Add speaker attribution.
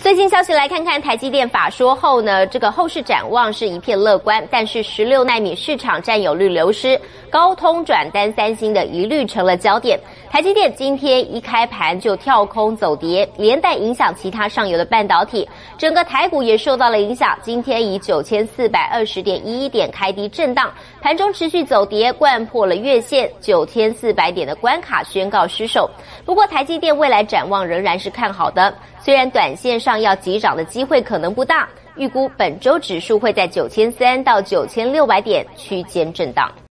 Speaker 1: 最新消息来看看台积电法说后呢，这个后市展望是一片乐观，但是16奈米市场占有率流失，高通转单三星的疑虑成了焦点。台积电今天一开盘就跳空走跌，连带影响其他上游的半导体，整个台股也受到了影响。今天以9420.11点开低震荡，盘中持续走跌，掼破了月线9400点的关卡，宣告失守。不过台积电未来展望仍然是看好的，虽然短线上要急涨的机会可能不大，预估本周指数会在9300到9600点区间震荡。